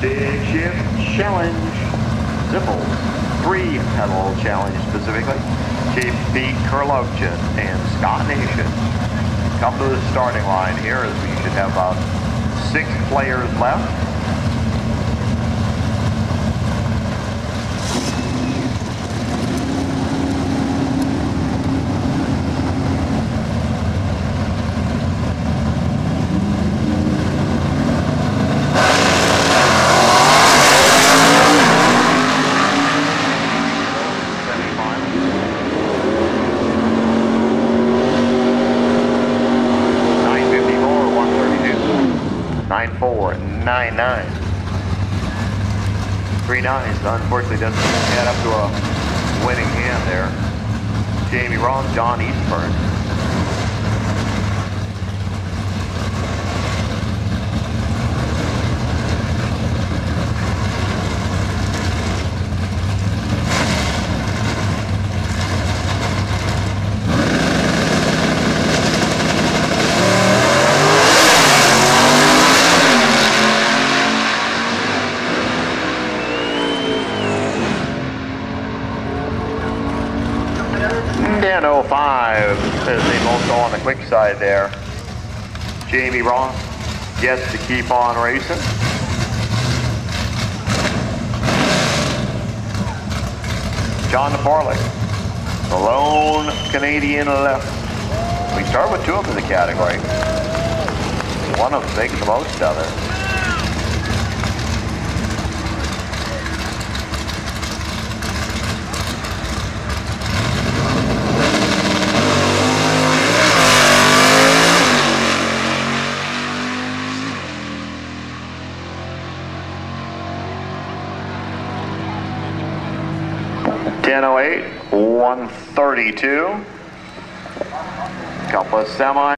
Big Shift Challenge. Zippel. 3-pedal challenge specifically. JP Kurlovchin and Scott Nation come to the starting line here as we should have about 6 players left. .949.9. 3 nines, unfortunately doesn't add up to a winning hand there. Jamie Ross, John Eastburn. And 05 as they both go on the quick side there. Jamie Ross gets to keep on racing. John Naparlik, the lone Canadian left. We start with 2 of them in the category. One of them making the most of it. .10:08, 1:32. Couple of semi.